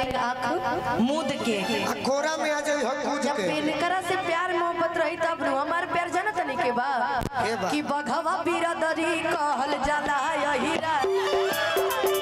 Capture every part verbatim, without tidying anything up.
एक आँख मूद के कोरा में आ जाई हम पूछ जब के पेनकरा से प्यार मोहब्बत रही तब नु हमार प्यार जानत नहीं के बा कि बघवा बिरदरी कहल जाला यही रात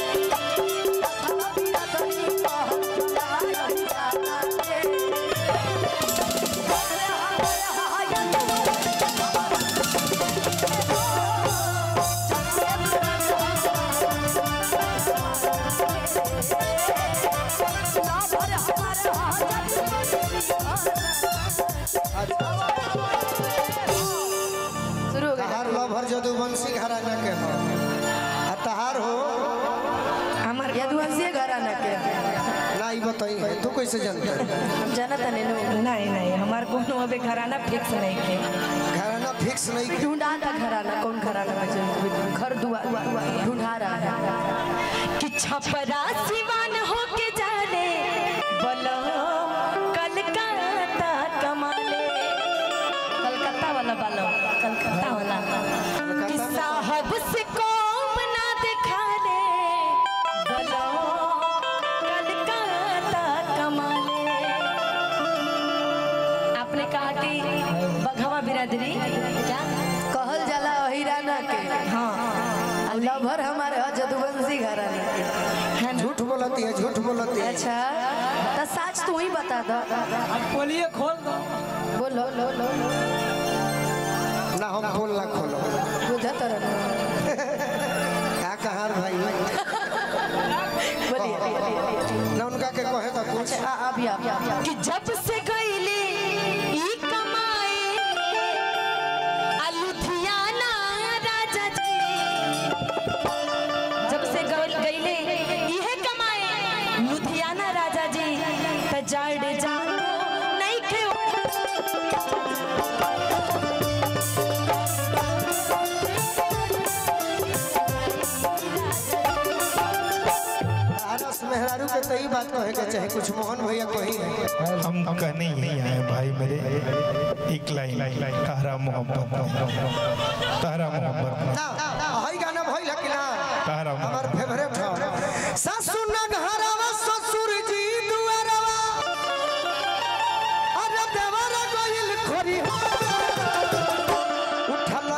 तहार लभर जदुवंशी घराना के हो आ तहार हो हमार यदुवंशी घराना के ना ई बताई तू कैसे जानता हम जानत नहीं नो नहीं नहीं हमार कोनो अबे घराना फिक्स नहीं के घराना फिक्स नहीं ढूंढा था घराना कौन घराना में घर दुआ ढूंढा रहा है कि छपरा सिवान होके जाने बोलो कलकत्ता कमाले कलकत्ता वाला बालो कलकत्ता वाला कि साहब से कौम ना दिखा ले बोलो कलकत्ता कमाले। आपने कहा कि बघवा बिरादरी क्या कहल जाला हिराना के हाँ लभर हमारे जदुवंशी घराना के झूठ बोलती है झूठ बोलती है अच्छा तो सच तू ही बता दो बोलिए खोल दो बोलो लो लो ना हम बोल ना खोलो बुझत रहो क्या कहार भाई बोलिए ना उनका के कहे तो कुछ अच्छा अभी आप कि जब से गईले ई कमाए लुधियाना राजा जी जब से गईले इहे कमाए लुधियाना राजा जी त जाड़ जानो नहीं के आरस मेहरारू के तई बात कहे के चाहे कुछ मोहन भैया कही है हम कहने ही आए भाई मेरे एक लाइन तारा मोहब्बत तारा मोहब्बत ना हई गाना भइल कि ना तारा हमार फेवरेट है सासु न घरवा ससुर जी दुआरवा अरे देवरा गइल खोरी उठल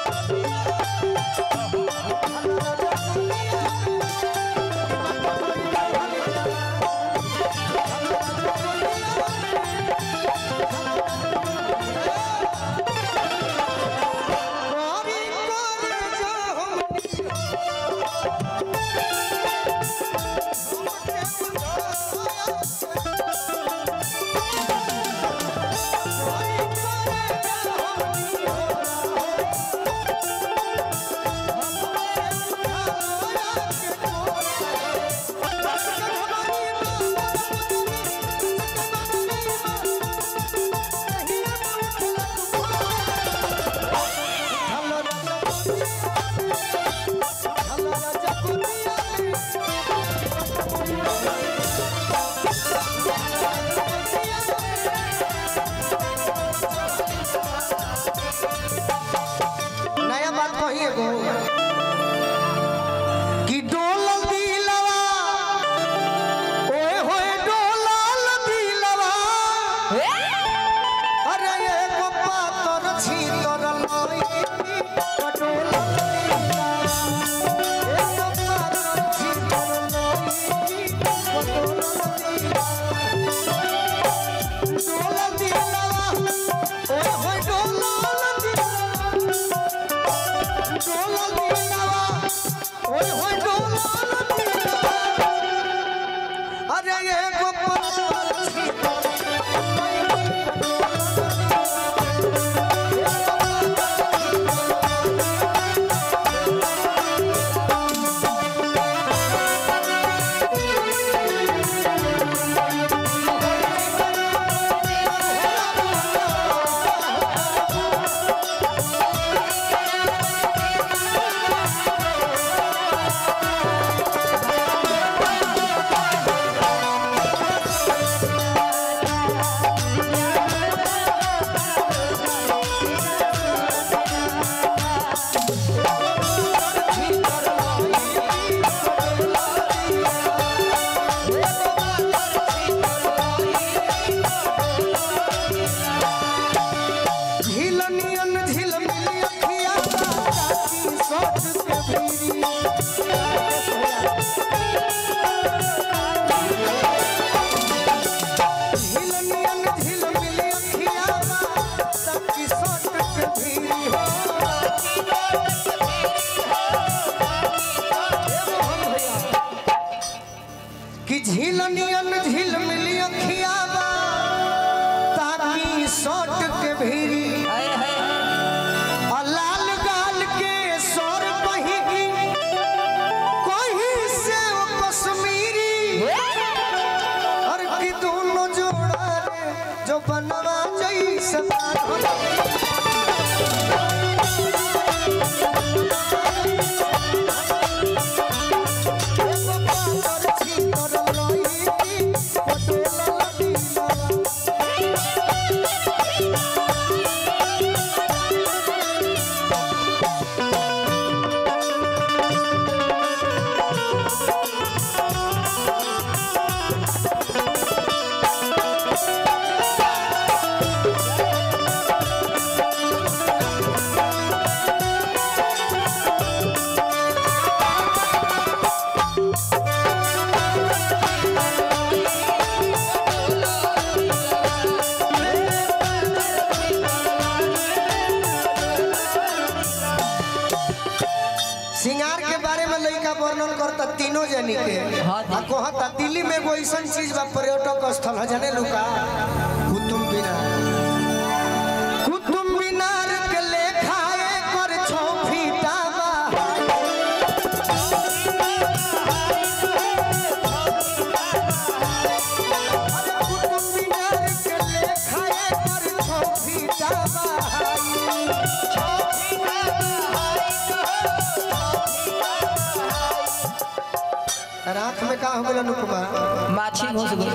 नया बात कहिए गो कि डोल दिलवा ओए होए डोलाल दिलवा अरे एगो पातर छीतर लई डोल दिलवा एगो पातर छीतर लई डोल दिलवा ओए होए डोलाल डोला दिलवा ओए होए डोला दिलवा अरे ये गोपाल झीलनियन झील मिली अखियाबा ताकि सोट के भीरी लाल गाल के सोर कहीं कोई से वो कश्मीरी और की दोनों जोड़ा रे जो बनवा जैसे तीनों जनी के कहता दिल्ली में एगो ऐसा चीज बा पर्यटक स्थल है जाने लुका कुतुब मीनार कुतुब मीनार के लेखा कर छो फीटा कुतुब मीनार के लेखा कर छो फीटा रात में का हो गया नुकमा माछी घुस गए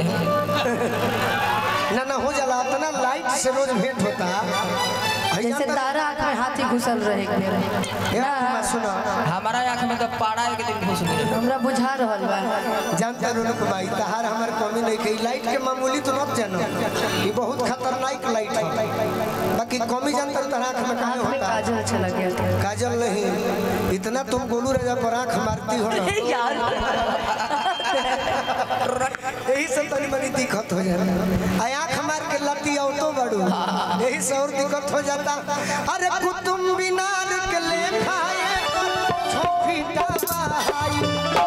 ना ना हो जाला इतना लाइट से रोज भेंट होता जैसे तारा आँख में हाथी घुसल रहेगा ना सुनो हमारा आँख में तो पाड़ा एक दिन घुस गए हमरा बुझा रहल बा जानते हो नुकमा तहार हमार कमी नहीं कही लाइट के मामूली तो मत जानो ये बहुत खतरनाक लाइट है बाकी कमी जानते हो तारा आँख में काहे होता है काजल अच्छा लग गया काजल नहीं इतना तुम गोलू राजा पर आँख मारती हो ना यार यही सब तनी मनी दिक्कत हो जाता आँख मार के लती आओ तो बड़ू यही से और दिक्कत हो जाता अरे कुतुब मीनार के लेखा छोफीटा बहाई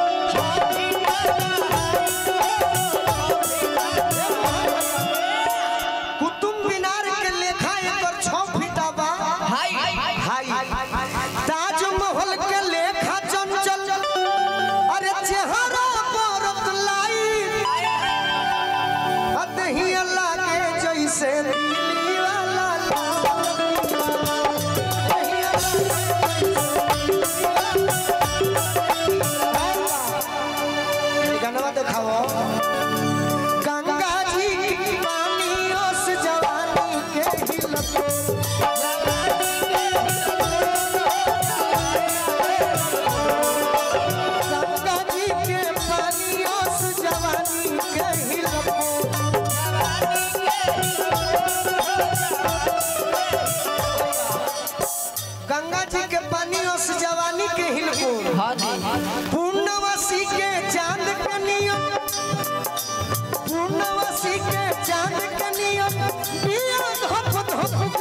कुतुब मीनार के लेखा एकर छोफीटा बा हाई हाई ताजमहल के लेखा चंचल अरे चेहरा परत लाई अदहिया लागे जैसे दिली वाला गाना दिखाओ गंगा जी की पानी उस जवानी के हिलको गंगा जी के पानी उस जवानी के हिलको गंगा जी के पानी उस जवानी के हिलको पूर्णवासी के चांद के नियम पूर्णवासी के चांद के नियम बिया धप धप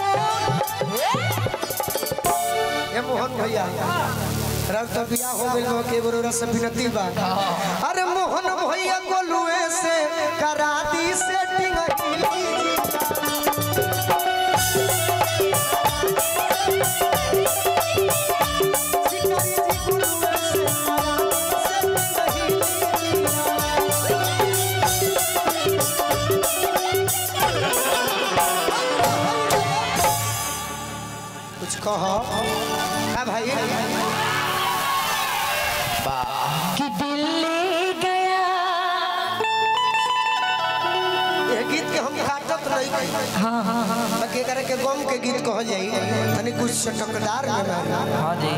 ए मोहन भैया रब तो बिया हो गइल हो के बरो रस बिनती बा अरे मोहन भैया गोलुए से करा दी सेटिंग कुछ कहो का भाई कि दिल ले गया ये गीत के हम काटत नहीं हां हां हां के करे के गम के गीत कह जाई तनी कुछ चटकदार में हां जी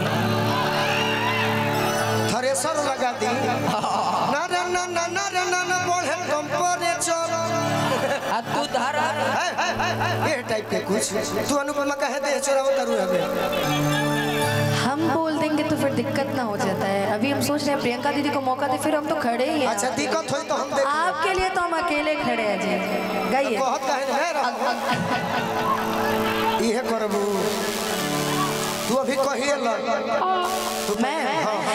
थ्रेसर लगा दी ना ना ना ना ना ना ना बढ़े टेंपरेचर आ तू धारा ये टाइप के कुछ तू अनुपमा कहे दे चोराव करू हमें हम बोल देंगे तो फिर दिक्कत ना हो जाता है अभी हम सोच रहे हैं प्रियंका दीदी को मौका दे फिर हम तो खड़े ही हैं अच्छा दिक्कत हो तो हम देख आपके लिए तो हम अकेले खड़े हैं जी गाइए बहुत कहे है ये करबू तू अभी कहिए ल मैं